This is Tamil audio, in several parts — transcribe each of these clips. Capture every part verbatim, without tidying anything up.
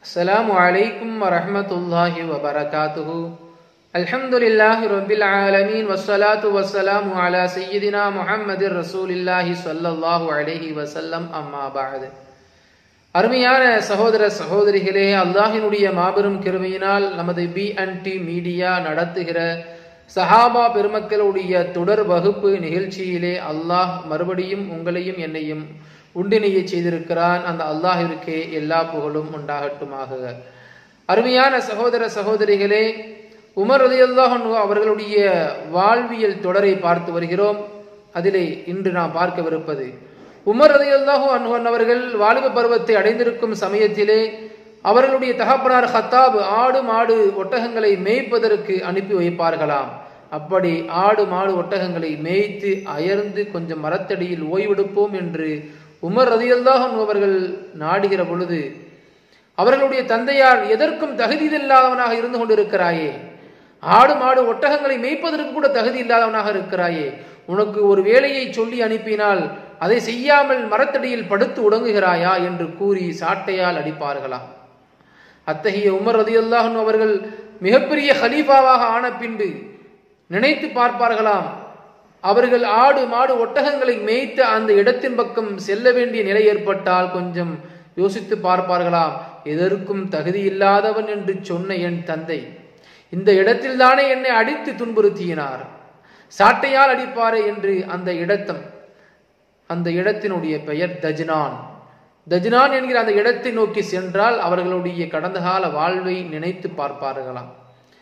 அஸ்ஸலாமு அலைக்கும் வரஹ்மத்துல்லாஹி வபரகாத்துஹு. அல்ஹம்துலில்லாஹி ரப்பில் ஆலமீன் வஸ்ஸலாத்து வஸ்ஸலாமு அலா சய்யிதினா முஹம்மதிர் ரசூலில்லாஹி ஸல்லல்லாஹு அலைஹி வஸல்லம். அம்மா பஅத். அருமையான சகோதர சகோதரிகளே, அல்லாஹ்வினுடைய மாபெரும் கிருபையினால் நமது பி அண்ட் டி மீடியா நடத்துகிற சஹாபா பெருமக்களுடைய தொடர் வகுப்பு நிகழ்ச்சியிலே அல்லாஹ் மறுபடியும் உங்களையும் என்னையும் உண்டினைய செய்திருக்கிறான். அந்த அல்லாஹ்விற்கே எல்லா புகழும் உண்டாகட்டுமாக. அருமையான சகோதர சகோதரிகளே, உமர் ரலியல்லாஹு அன்ஹு அவர்களுடைய வாழ்வியல் தொடரை பார்த்து வருகிறோம். அதிலே இன்று நாம் பார்க்கவிருப்பது, உமர் ரலியல்லாஹு அன்ஹு அவர்கள் வாலிப பருவத்தை அடைந்திருக்கும் சமயத்திலே அவர்களுடைய தகப்பனார் ஹத்தாப் ஆடு மாடு ஒட்டகங்களை மேய்ப்பதற்கு அனுப்பி வைப்பார்களாம். அப்படி ஆடு மாடு ஒட்டகங்களை மேய்த்து அயர்ந்து கொஞ்சம் மரத்தடியில் ஓய்வெடுப்போம் என்று உமர் ரலியல்லாஹு அன்ஹு அவர்கள் நாடுகிற பொழுது, அவர்களுடைய தந்தையார் எதற்கும் தகுதி இல்லாதவனாக இருந்து கொண்டிருக்கிறாயே, ஆடு மாடு ஒட்டகங்களை மேய்ப்பதற்கு கூட தகுதி இல்லாதவனாக இருக்கிறாயே, உனக்கு ஒரு வேலையை சொல்லி அனுப்பினால் அதை செய்யாமல் மரத்தடியில் படுத்து உறங்குகிறாயா என்று கூறி சாட்டையால் அடிப்பார்களாம். அத்தகைய உமர் ரலியல்லாஹு அன்ஹு அவர்கள் மிகப்பெரிய ஹலீஃபாவாக ஆன பின்பு நினைத்து பார்ப்பார்களாம், அவர்கள் ஆடு மாடு ஒட்டகங்களை மேய்த்த அந்த இடத்தின் பக்கம் செல்ல வேண்டிய நிலை ஏற்பட்டால் கொஞ்சம் யோசித்து பார்ப்பார்களாம், எதற்கும் தகுதி இல்லாதவன் என்று சொன்ன என் தந்தை இந்த இடத்தில் தானே என்னை அடித்து துன்புறுத்தினார், சாட்டையால் அடிப்பாரே என்று அந்த இடத்தம் அந்த இடத்தினுடைய பெயர் தஜ்னான். தஜ்னான் என்கிற அந்த இடத்தை நோக்கி சென்றால் அவர்களுடைய கடந்த கால வாழ்வை நினைத்து பார்ப்பார்களாம்.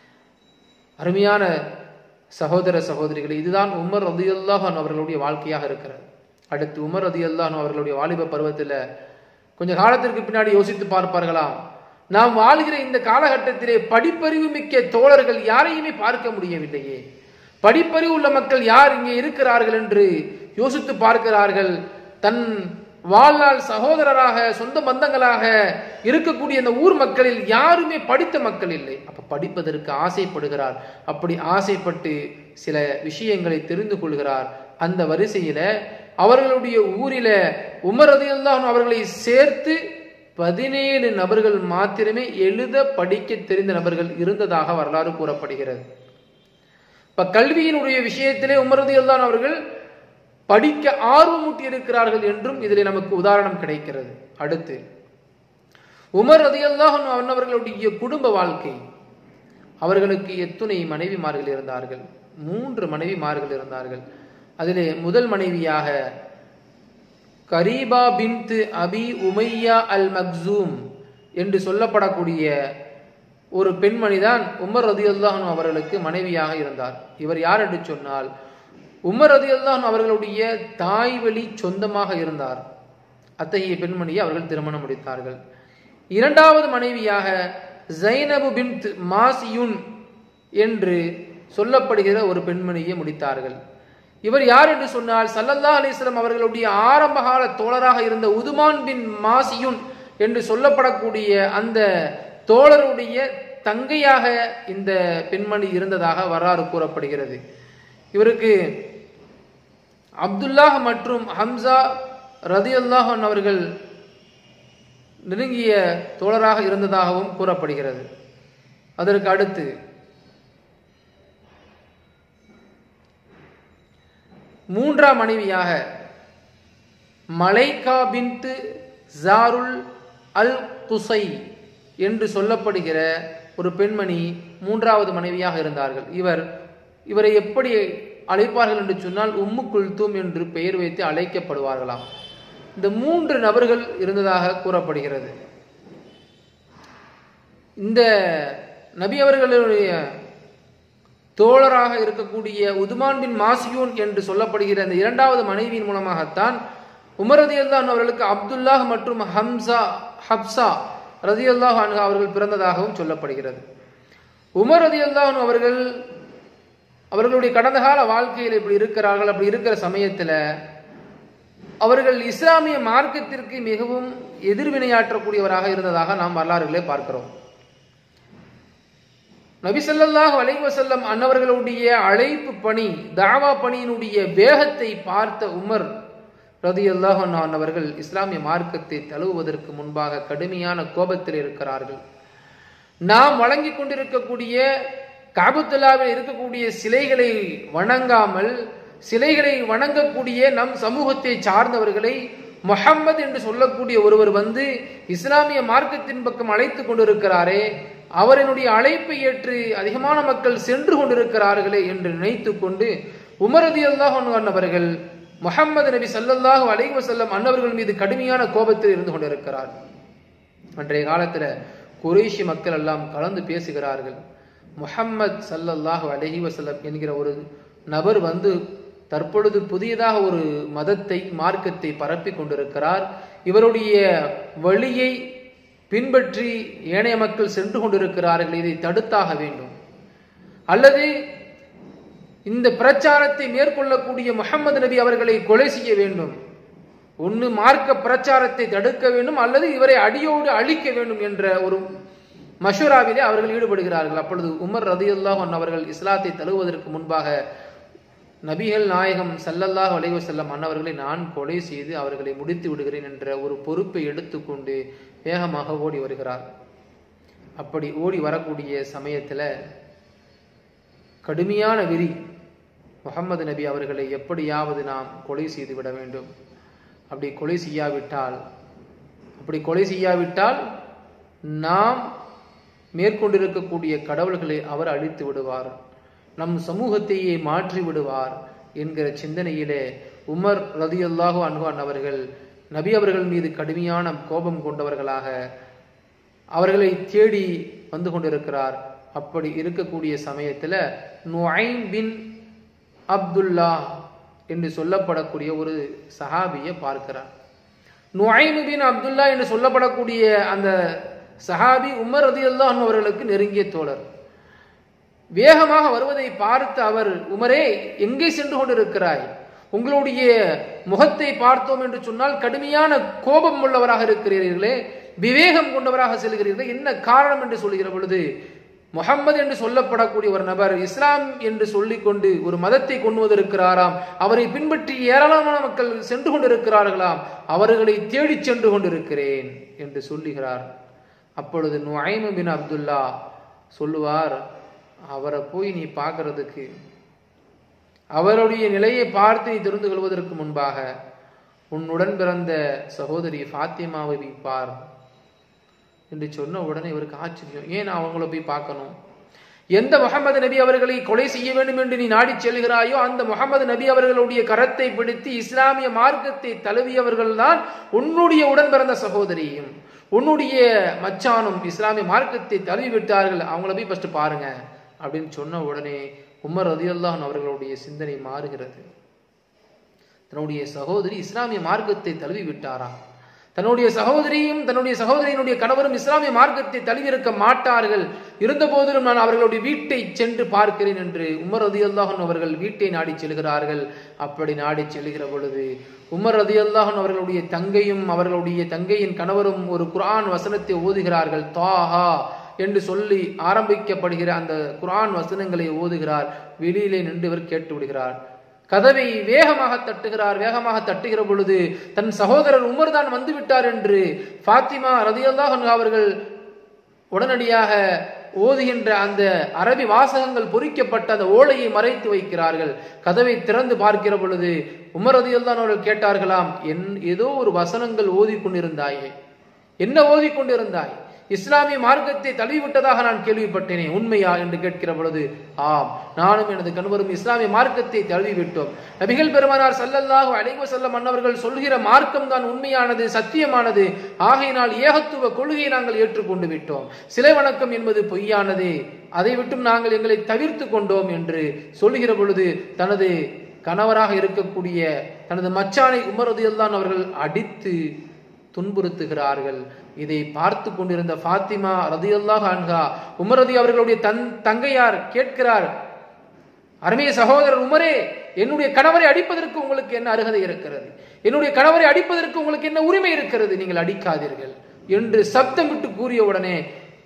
அருமையான சகோதர சகோதரிகள், இதுதான் உமர் ரலியல்லாஹு அன்ஹு அவர்களுடைய வாழ்க்கையாக இருக்கிறது. அடுத்து உமர் ரலியல்லாஹு அன்ஹு அவர்களுடைய வாலிப பருவத்தில் கொஞ்ச காலத்திற்கு பின்னாடி யோசித்து பார்ப்பார்களாம், நாம் வாழ்கிற இந்த காலகட்டத்திலே படிப்பறிவு மிக்க தோழர்கள் யாரையுமே பார்க்க முடியவில்லையே, படிப்பறிவு உள்ள மக்கள் யார் இங்கே இருக்கிறார்கள் என்று யோசித்து பார்க்கிறார்கள். தன் வாழ்நாள் சகோதரராக சொந்த பந்தங்களாக இருக்கக்கூடிய அந்த ஊர் மக்களில் யாருமே படித்த மக்கள் இல்லை. அப்ப படிப்பதற்கு ஆசைப்படுகிறார். அப்படி ஆசைப்பட்டு சில விஷயங்களை தெரிந்து கொள்கிறார். அந்த வரிசையில அவர்களுடைய ஊரில உமர் ரலியல்லாஹு அன்ஹு அவர்களை சேர்த்து பதினேழு நபர்கள் மாத்திரமே எழுத படிக்க தெரிந்த நபர்கள் இருந்ததாக வரலாறு கூறப்படுகிறது. இப்ப கல்வியினுடைய விஷயத்திலே உமர் ரலியல்லாஹு அன்ஹு அவர்கள் படிக்க ஆர்வமூட்டி இருக்கிறார்கள் என்றும் இதிலே நமக்கு உதாரணம் கிடைக்கிறது. அடுத்து உமர் ரலியல்லாஹு அன்ஹு அவர்களுடைய குடும்ப வாழ்க்கை. அவர்களுக்கு எத்துணை மனைவிமார்கள் இருந்தார்கள்? மூன்று மனைவிமார்கள் இருந்தார்கள். அதிலே முதல் மனைவியாக கரீபா பின்த் அபி உமையா அல் மக்சூம் என்று சொல்லப்படக்கூடிய ஒரு பெண்மணிதான் உமர் ரலியல்லாஹு அன்ஹு அவர்களுக்கு மனைவியாக இருந்தார். இவர் யார் என்று சொன்னால், உமர் ரலியல்லாஹு அன்ஹு அவர்களுடைய தாய் வழி சொந்தமாக இருந்தார். அத்தகைய பெண்மணியை அவர்கள் திருமணம் முடித்தார்கள். இரண்டாவது மனைவியாக ஜைனபு பின்த் மாசியுன் என்று சொல்லப்படுகிற ஒரு பெண்மணியை முடித்தார்கள். இவர் யார் என்று சொன்னால், ஸல்லல்லாஹு அலைஹி வஸல்லம் அவர்களுடைய ஆரம்பகால தோழராக இருந்த உதுமான் பின் மாசியுன் என்று சொல்லப்படக்கூடிய அந்த தோழருடைய தங்கையாக இந்த பெண்மணி இருந்ததாக வரலாறு கூறப்படுகிறது. இவருக்கு அப்துல்லாஹ் மற்றும் ஹம்சா ரலியல்லாஹு அன்ஹு அவர்கள் நெருங்கிய தோழராக இருந்ததாகவும் கூறப்படுகிறது. அதற்கு அடுத்து மூன்றாம் மனைவியாக மலைகா பின்த் ஜாருல் அல் குசை என்று சொல்லப்படுகிற ஒரு பெண்மணி மூன்றாவது மனைவியாக இருந்தார்கள். இவர் இவரை எப்படி அழைப்பார்கள் என்று சொன்னால், உம்மு குல்தூம் என்று பெயர் வைத்து அழைக்கப்படுவார்களாம். இந்த மூன்று நபர்கள் இருந்ததாக கூறப்படுகிறது. இந்த நபி அவர்களுடைய தோழராக இருக்கக்கூடிய உதுமான் பின் மாசியூன் என்று சொல்லப்படுகிற இந்த இரண்டாவது மனைவியின் மூலமாகத்தான் உமர் ரலியல்லாஹு அன்ஹு அவர்களுக்கு அப்துல்லாஹ் மற்றும் ஹம்சா ஹப்சா ரலியல்லாஹு அன்ஹு அவர்கள் பிறந்ததாகவும் சொல்லப்படுகிறது. உமர் ரலியல்லாஹு அன்ஹு அவர்கள் அவர்களுடைய கடந்த கால வாழ்க்கையில் இப்படி இருக்கிறார்கள். அப்படி இருக்கிற சமயத்தில் அவர்கள் இஸ்லாமிய மார்க்கத்திற்கு மிகவும் எதிர்வினையாற்றக்கூடியவராக இருந்ததாக நாம் வரலாறுகளை பார்க்கிறோம். நபி ஸல்லல்லாஹு அலைஹி வஸல்லம் அன்னவர்களுடைய அழைப்பு பணி, தாவா பணியினுடைய வேகத்தை பார்த்த உமர் ரலியல்லாஹு அன்ஹு அவர்கள் இஸ்லாமிய மார்க்கத்தை தழுவுவதற்கு முன்பாக கடுமையான கோபத்தில் இருக்கிறார்கள். நாம் வழங்கி கொண்டிருக்கக்கூடிய காபத்துல்லாவில் இருக்கக்கூடிய சிலைகளை வணங்காமல் சிலைகளை வணங்கக்கூடிய நம் சமூகத்தை சார்ந்தவர்களை முஹம்மது என்று சொல்லக்கூடிய ஒருவர் வந்து இஸ்லாமிய மார்க்கத்தின் பக்கம் அழைத்து கொண்டிருக்கிறாரே, அவரினுடைய அழைப்பை ஏற்று அதிகமான மக்கள் சென்று கொண்டிருக்கிறார்களே என்று நினைத்து கொண்டு உமர் ரலியல்லாஹு அன்ஹு அவர்கள் முஹம்மது நபி ஸல்லல்லாஹு அலைஹி வஸல்லம் அன்னவர்கள் மீது கடுமையான கோபத்தில் இருந்து கொண்டிருக்கிறார். அன்றைய காலத்துல குறைஷி மக்கள் எல்லாம் கலந்து பேசுகிறார்கள். முஹம்மது ஸல்லல்லாஹு அலைஹி வஸல்லம் என்கிற ஒரு நபர் வந்து தற்பொழுது புதியதாக ஒரு மதத்தை மார்க்கத்தை பரப்பி கொண்டிருக்கிறார். இவருடைய வழியை பின்பற்றி ஏனைய மக்கள் சென்று கொண்டிருக்கிறார்கள். இதை தடுத்தாக வேண்டும், அல்லது இந்த பிரச்சாரத்தை மேற்கொள்ளக்கூடிய முஹம்மது நபி அவர்களை கொலை செய்ய வேண்டும். ஒன்று மார்க்க பிரச்சாரத்தை தடுக்க வேண்டும், அல்லது இவரை அடியோடு அழிக்க வேண்டும் என்ற ஒரு மஷூராவிலே அவர்கள் ஈடுபடுகிறார்கள். அப்பொழுது உமர் ரலியல்லாஹு அன்ஹு அவர்கள் இஸ்லாத்தை தழுவுவதற்கு முன்பாக நபிகள் நாயகம் ஸல்லல்லாஹு அலைஹி வஸல்லம் அன்னவர்களை நான் கொலை செய்து அவர்களை முடித்து விடுகிறேன் என்ற ஒரு பொறுப்பை எடுத்துக்கொண்டு வேகமாக ஓடி வருகிறார். அப்படி ஓடி வரக்கூடிய சமயத்தில் கடுமையான வெறி, முஹம்மது நபி அவர்களை எப்படியாவது நாம் கொலை செய்து விட வேண்டும். அப்படி கொலை செய்யாவிட்டால் அப்படி கொலை செய்யாவிட்டால் நாம் மேற்கொண்டிருக்கக்கூடிய கடவுள்களை அவர் அழித்து விடுவார், நம் சமூகத்தையே மாற்றி விடுவார் என்கிற சிந்தனையிலே உமர் ரலியல்லாஹு அன்ஹு அவர்கள் நபி அவர்கள் மீது கடுமையான கோபம் கொண்டவர்களாக அவர்களை தேடி வந்து கொண்டிருக்கிறார். அப்படி இருக்கக்கூடிய சமயத்துல நுஐம் பின் அப்துல்லா என்று சொல்லப்படக்கூடிய ஒரு சஹாபியை பார்க்கிறார். நுஐம் பின் அப்துல்லா என்று சொல்லப்படக்கூடிய அந்த சஹாபி உமர் ரலியல்லாஹு அன்ஹு அவர்களுக்கு நெருங்கிய தோழர். வேகமாக வருவதை பார்த்து அவர், உமரே எங்கே சென்று கொண்டிருக்கிறாய்? உங்களுடைய முகத்தை பார்த்தோம் என்று சொன்னால் கடுமையான கோபம் உள்ளவராக இருக்கிறீர்களே, விவேகம் கொண்டவராக செல்கிறீர்களே, என்ன காரணம் என்று சொல்லுகிற பொழுது, முஹம்மது என்று சொல்லப்படக்கூடிய ஒரு நபர் இஸ்லாம் என்று சொல்லிக் கொண்டு ஒரு மதத்தை கொண்டு வந்திருக்கிறாராம், அவரை பின்பற்றி ஏராளமான மக்கள் சென்று கொண்டிருக்கிறார்களாம், அவர்களை தேடி சென்று கொண்டிருக்கிறேன் என்று சொல்லுகிறார். அப்பொழுது நுஐம் பின் அப்துல்லா சொல்லுவார், அவரை போய் நீ பார்க்கறதுக்கு, அவருடைய நிலையை பார்த்து நீ தெரிந்து கொள்வதற்கு முன்பாக உன்னுடன் பிறந்த சகோதரி ஃபாத்திமாவை பார் என்று சொன்ன உடனே இவருக்கு ஆச்சரியம். ஏன் அவங்கள போய் பார்க்கணும்? எந்த முஹம்மது நபி அவர்களை கொலை செய்ய வேண்டும் என்று நீ நாடி செல்கிறாயோ அந்த முஹம்மது நபி அவர்களுடைய கரத்தை பிடித்து இஸ்லாமிய மார்க்கத்தை தழுவியவர்கள் தான் உன்னுடைய உடன் பிறந்த சகோதரியும் உன்னுடைய மச்சானும் இஸ்லாமிய மார்க்கத்தை தழுவி விட்டார்கள், அவங்கள போய் ஃபர்ஸ்ட் பாருங்க அப்படின்னு சொன்ன உடனே உமர் ரலியல்லாஹு அன்ஹு அவர்களுடைய சிந்தனை மாறுகிறது. தன்னுடைய சகோதரி இஸ்லாமிய மார்க்கத்தை தழுவி விட்டாரா? தன்னுடைய சகோதரியும் தன்னுடைய சகோதரியினுடைய கணவரும் இஸ்லாமிய மார்க்கத்தை தழுவியிருக்க மாட்டார்கள், இருந்த போதிலும் நான் அவர்களுடைய வீட்டை சென்று பார்க்கிறேன் என்று உமர் ரலியல்லாஹு அன்ஹு அவர்கள் வீட்டை நாடி செல்கிறார்கள். அப்படி நாடி செல்கிற பொழுது உமர் ரலியல்லாஹு அன்ஹு அவர்களுடைய தங்கையும் அவர்களுடைய தங்கையின் கணவரும் ஒரு குர்ஆன் வசனத்தை ஓதுகிறார்கள். தாஹா என்று சொல்லி ஆரம்பிக்கப்படுகிற அந்த குர்ஆன் வசனங்களை ஓதுகிறார். வெளியிலே நின்று இவர் கேட்டு விடுகிறார். கதவை வேகமாக தட்டுகிறார். வேகமாக தட்டுகிற பொழுது தன் சகோதரர் உமர் தான் வந்து விட்டார் என்று ஃபாத்திமா ரலியல்லாஹு அன்ஹா அவர்கள் உடனடியாக ஓதுகின்ற அந்த அரபி வாசகங்கள் பொறிக்கப்பட்ட அந்த ஓலையை மறைத்து வைக்கிறார்கள். கதவை திறந்து பார்க்கிற பொழுது உமர் ரலியல்லாஹு அன்ஹு அவர்கள் கேட்டார்களாம், என் ஏதோ ஒரு வசனங்கள் ஓதி கொண்டிருந்தாயே, என்ன ஓதி கொண்டிருந்தாய்? இஸ்லாமிய மார்க்கத்தை தழுவிவிட்டதாக நான் கேள்விப்பட்டேனே, உண்மையா என்று கேட்கிற பொழுது, ஆம், நானும் எனது கணவரும் இஸ்லாமிய மார்க்கத்தை தழுவிவிட்டோம். நபிகள் பெருமானார் ஸல்லல்லாஹு அலைஹி வஸல்லம் அன்னவர்கள் சொல்கிற மார்க்கம் தான் உண்மையானது, சத்தியமானது. ஆகையினால் ஏகத்துவ கொள்கையை நாங்கள் ஏற்றுக்கொண்டு விட்டோம். சிலை வணக்கம் என்பது பொய்யானது, அதை விட்டும் நாங்கள் எங்களை தவிர்த்து கொண்டோம் என்று சொல்லுகிற பொழுது தனது கணவராக இருக்கக்கூடிய தனது மச்சானை உமர் ரலியல்லாஹு அன்ஹு அவர்கள் அடித்து துன்புறுத்துகிறார்கள். இதை பார்த்து கொண்டிருந்த ஃபாத்திமா ரலியல்லாஹு அன்ஹா உமர் ரதி அவர்களுடைய தன் தங்கையார் கேட்கிறார், அருமைய சகோதரர் உமரே, என்னுடைய கணவரை அடிப்பதற்கு உங்களுக்கு என்ன அருகதை இருக்கிறது? என்னுடைய கணவரை அடிப்பதற்கு உங்களுக்கு என்ன உரிமை இருக்கிறது? நீங்கள் அடிக்காதீர்கள் என்று சப்தம் விட்டு கூறிய உடனே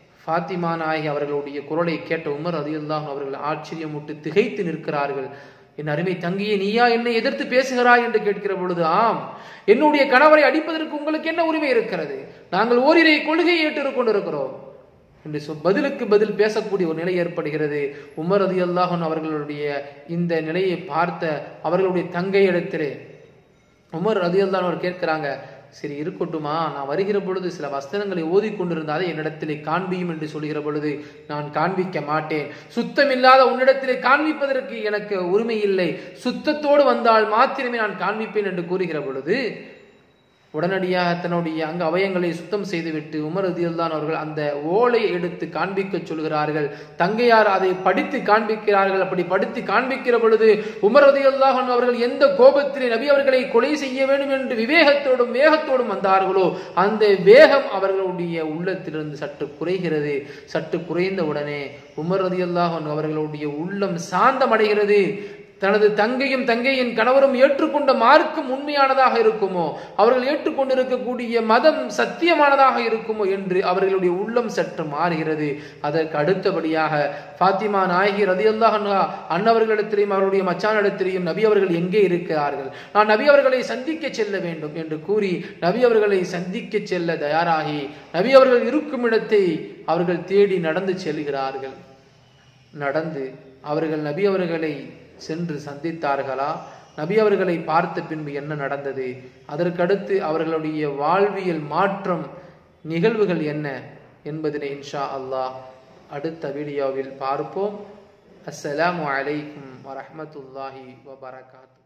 ஃபாத்திமா நாயகி அவர்களுடைய குரலை கேட்ட உமர் ரலியல்லாஹு அவர்கள் ஆச்சரியமுட்டு திகைத்து நிற்கிறார்கள். என் அருமை தங்கியே, நீயா என்னை எதிர்த்து பேசுகிறாய் என்று கேட்கிற பொழுது, ஆம், என்னுடைய கணவரை அடிப்பதற்கு உங்களுக்கு என்ன உரிமை இருக்கிறது? நாங்கள் ஓரிரை கொள்கையை ஏற்று கொண்டிருக்கிறோம் என்று பதிலுக்கு பதில் பேசக்கூடிய ஒரு நிலை ஏற்படுகிறது. உமர் ரலியல்லாஹு அன்ஹு அவர்களுடைய இந்த நிலையை பார்த்த அவர்களுடைய தங்கை இடத்திலே உமர் ரலியல்லாஹு அன்ஹு அவர் கேட்கிறாங்க, சரி இருக்கட்டுமா, நான் வருகிற பொழுது சில வஸ்திரங்களை ஓதி கொண்டிருந்தாலே என்னிடத்திலே காண்பியும் என்று சொல்கிற பொழுது, நான் காண்பிக்க மாட்டேன், சுத்தமில்லாத உன்னிடத்திலே காண்பிப்பதற்கு எனக்கு உரிமை இல்லை, சுத்தத்தோடு வந்தால் மாத்திரமே நான் காண்பிப்பேன் என்று கூறுகிற பொழுது, உடனடியாக தன்னுடைய அங்க அவயங்களை சுத்தம் செய்துவிட்டு உமர் ரலியல்லாஹு அன்ஹு அவர்கள் அந்த ஓலை எடுத்து காண்பிக்க சொல்கிறார்கள். தங்கையார் அதை படித்து காண்பிக்கிறார்கள். அப்படி படித்து காண்பிக்கிற பொழுது உமர் ரலியல்லாஹு அன்ஹு அவர்கள் எந்த கோபத்திலே நபி அவர்களை கொலை செய்ய வேண்டும் என்று விவேகத்தோடும் வேகத்தோடும் வந்தார்களோ அந்த வேகம் அவர்களுடைய உள்ளத்திலிருந்து சற்று குறைகிறது. சற்று குறைந்த உடனே உமர் ரலியல்லாஹு அன்ஹு அவர்களுடைய உள்ளம் சாந்தமடைகிறது. தனது தங்கையும் தங்கையின் கணவரும் ஏற்றுக்கொண்ட மார்க்கம் உண்மையானதாக இருக்குமோ, அவர்கள் ஏற்றுக்கொண்டிருக்கக்கூடிய மதம் சத்தியமானதாக இருக்குமோ என்று அவர்களுடைய உள்ளம் சற்று மாறுகிறது. அதற்கு அடுத்தபடியாக ஃபாத்திமா நாயகி ரலியல்லாஹு அன்ஹா அன்னவர்களிடத்திலையும் அவருடைய மச்சானிடத்திலையும் நபி அவர்கள் எங்கே இருக்கிறார்கள், நான் நபி அவர்களை சந்திக்க செல்ல வேண்டும் என்று கூறி நபி அவர்களை சந்திக்க செல்ல தயாராகி நபி அவர்கள் இருக்கும் இடத்தை அவர்கள் தேடி நடந்து செல்கிறார்கள். நடந்து அவர்கள் நபி அவர்களை சென்று சந்தித்தார்களா? நபி அவர்களை பார்த்த பின்பு என்ன நடந்தது? அதற்கடுத்து அவர்களுடைய வாழ்வியல் மாற்றம் நிகழ்வுகள் என்ன என்பதனை இன்ஷா அல்லாஹ் அடுத்த வீடியோவில் பார்ப்போம். அஸ்ஸலாமு அலைக்கும் வரஹ்மத்துல்லாஹி வபரகாத்துஹு.